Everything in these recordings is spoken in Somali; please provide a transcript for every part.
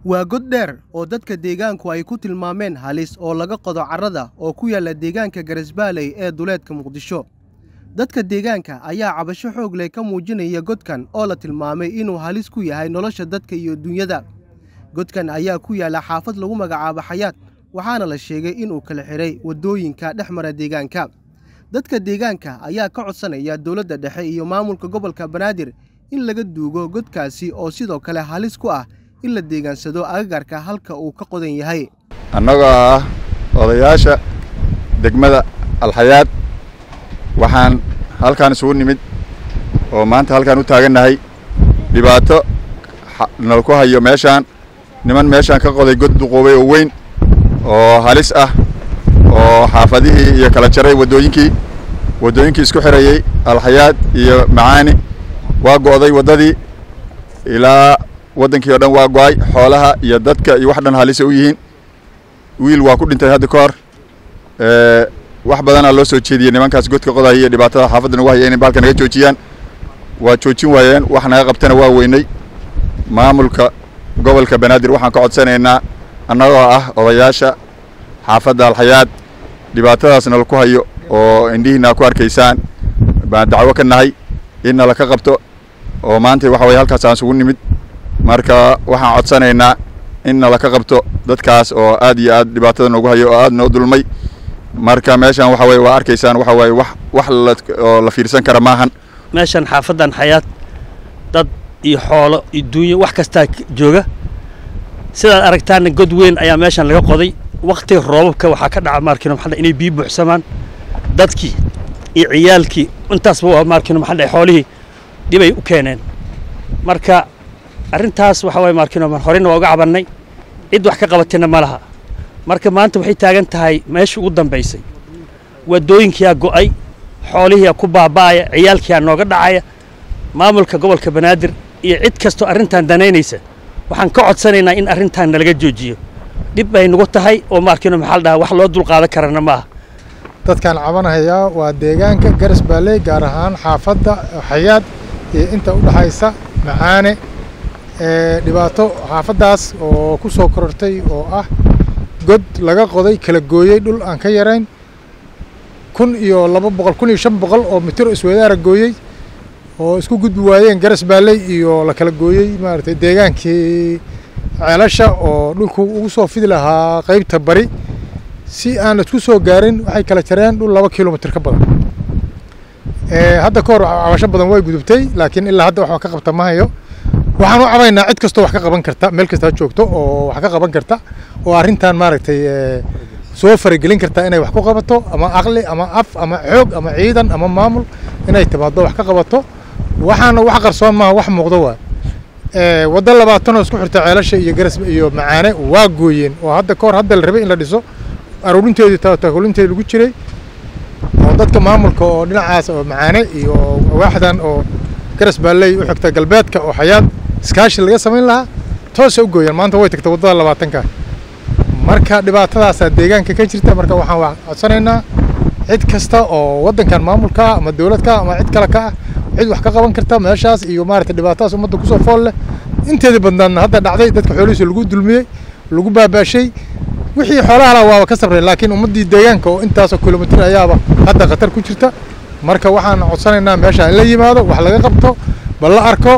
waa god dheer oo dadka deegaanku ay ku tilmaameen halis oo laga qodo carrada oo ku yaalla deegaanka Garisbaaley ee duleedka Muqdisho. Dadka deegaanka ayaa cabasho xoog leh ka muujinaya godkan oo la tilmaamay inuu halis ku yahay nolosha dadka iyo dunyada. Godkan ayaa ku yaalla xaafad lagu magacaabo Xayaat, waxaana la sheegay inuu kala xiray wadooyinka dhexmara deegaanka. Dadka deegaanka ayaa ka codsanaya dowladda dhexe iyo maamulka gobolka Banaadir in laga duugo godkaasi oo sidoo kale halis ku ah in la deegaansado agagaarka halka uu ka qodan yahay. Annaga odayaasha degmada Alxayaat waxaan halkaan isugu nimid oo maanta halkaan u taagannahay dhibaato nal ku hayo meeshaan niman meeshaan ka qoday god duqoobay oo weyn oo halis ah oo xaafadihii iyo kala jaray wadooyinkii isku xirayay Alxayaat iyo Macaani waa go'day wadadii ilaa wadankii oo dhan waa go'ay xoolaha iyo dadka iyo wax dhan halis u yihiin. wiil waa ku dhintay hadda ka hor wax badan loo soo jeediyay nimankaas godka qoday iyo dhibaatada xaafadda nagu hayay in baalka naga joojiyaan waa joojin waayeen wax naga qabtana waa weynay. maamulka gobolka Banaadir waxaan ka codsanaynaa annagoo ah odayaasha xaafadda Alxayaat dhibaatadaasna la ku hayo oo indhihiina ku arkaysaan baan dacwo ka nahay in la ka qabto oo maanta waxa way halkaas aan isugu nimid. marka waxaan codsanaynaa in la ka qabto dadkaas oo aad iyo aad dhibaatada noogu hayo oo aad noo dulmay. marka meeshan waxa way waa arkaysaan waxa way wax la fiirsan kara maahan. meeshan xaafadan Xayaat dad iyo xoolo iyo duunyo wax kasta jooga sidaad aragtaan god weyn ayaa meeshan laga qoday. waqti roobabka waxa ka dhaca markino maxaa inay biyo buuxsamaan dadkii iyo ciyaalkii intaasba waa markino maxaa xoolihii dibay u keeneen. marka arrintaas waxa way markino horena waa uga cabanay cid wax ka qabatayna ma laha. marka maanta waxay taagan tahay meeshii ugu dambeysay wadooyinkii go'ay xoolihii ku baaba'aya ciyaalkii nooga dhacaya. maamulka gobolka Banaadir iyo cid kasto arrintan danaynaysa waxaan ka codsanaynaa in arrintan laga joojiyo. dib bay nagu tahay oo markino maxaa wax loo dul qaadan karana maaha. dadkan cabanaya waa deegaanka Garisbaaley gaar ahaan xaafadda Xayaat iyo inta u dhaxaysa Macaane dhibaato xaafadaas oo ku soo korortay oo ah god laga qoday kala gooyay dhul aan ka yarayn 1200 oo mitir isweydaar gooyay oo isku gudbi waayeen Garisbaaley iyo la kala gooyay maartay deegaankii ceelasha oo dhulku ugu soo fidi lahaa qaybta bari si aan isku soo gaarin waxay kala jareen dhul 2 kiiloomitir ka badan. hadda ka hor cabasho badan way gudubtay laakiin ilaa hadda wax ka qabta ma hayo. waxaan u cabaynaa cid kasta wax ka qaban karta meel kasta joogto oo wax ka qaban karta oo arrintan maaragtay soo faragelin karta inay wax ku qabato ama aqli ama af ama xoog ama ciidan ama maamul inay timaado wax ka qabato. waxaana wax qarsoon ma wax muuqdo waa wada 20 oo isku xirta ceelasha iyo Garis iyo Macaane waa gooyeen oo hadda ka hor hadda la rabay in la dhiso aruurinteedii taakulinteedii lagu jiray oo dadka maamulka oo dhinacaas oo Macaane iyo waaxdan oo Garisbaaley u xigta galbeedka oo Xayaat iskaashi laga sameyn lahaa toos u gooyeen maanta way tagtay wadada 20ka. marka dhibaatadaas deegaanka ka jirta marka waxaan wax codsanaynaa cid kasta oo wadankan maamulka ama dawladka ama cid kale ka cid wax ka qaban karta meeshaas iyo maartay dhibaatadaas ummadda ku soo fool leh inteeda badnaan hadda dhacday dadka xoolihiisa lagu dulmiyay lagu baabaashay wixii xoolaha waa ka sabreen laakiin ummadii deegaanka oo intaas oo kiiloomitir ayaaba hadda khatar ku jirta. marka waxaan codsanaynaa meesha in la yimaado wax laga qabto bal la arko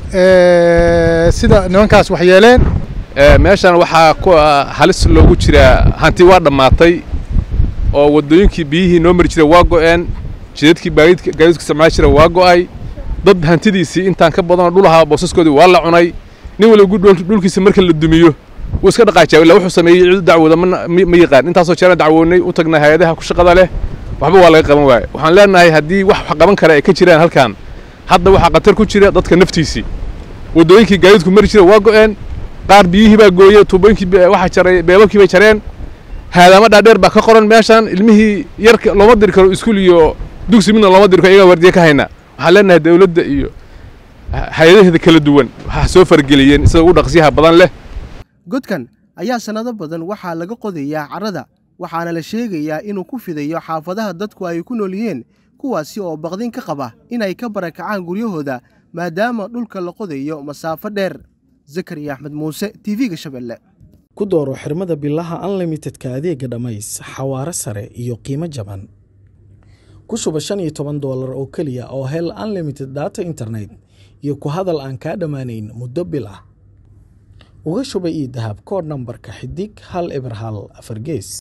sida nimankaas wax yeeleen. meeshan waxa ku halis loogu jira hanti waa dhamaatay oo wadooyinkii biyihii noo mari jiray waa go'een jidadkii gaadiidka samaash jiray waa go'ay dad hantidiisii intaan ka badan dhulaha boosaskoodii waa la cunay. nin waliba dhulkiisa marka la dumiyo wuu iska dhaqaajay ilaa wuxuu sameeyay cid dacwada ma yaqaan. intaasoo jeer dacwoonay u tagnay hay'adaha ku shaqada leh waxba waa laga qaban waayay. waxaan leenahay haddii wax qaban kara ay ka jiraan halkaan hadda waxa qatar ku jira dadka naftiisii. wadooyinkii gaadiidku mari jiray waa go'een qaar biyihii baa gooyay tuubooyinkii waxa jaray beebabkii bay jareen haadama dhaadheer baa ka qoran meeshan ilmihii yarka looma diri karo iskuul iyo dugsi midna looma diri karo iyaga wardiye ka hayna. waxaan leenahay dawladda iyo hay'adaheeda kala duwan waxa soo fargeliyeen sida ugu dhaqsiyaha badan leh. godkan ayaa sanado badan waxaa laga qodayaa carrada waxaana la sheegayaa inuu ku fidayo xaafadaha dadku ay ku nool yihiin kuwaasi oo baqdin ka qaba inay ka barakacaan guryahooda maadaama dhulka la qodayo masaafo dheer. Zakariya Axmed Muuse, TV-ga Shabeelle. ku dooro xirmada billaha unlimitedka adeega dhamays xawaare sare iyo qiimo jaban ku shuba $15 oo kaliya oo hel unlimited data internet iyo ku hadal aan ka dhamaanayn muddo bil ah uga shuba ii dahab kood nambarka xidig 1 eber 1 4 gees.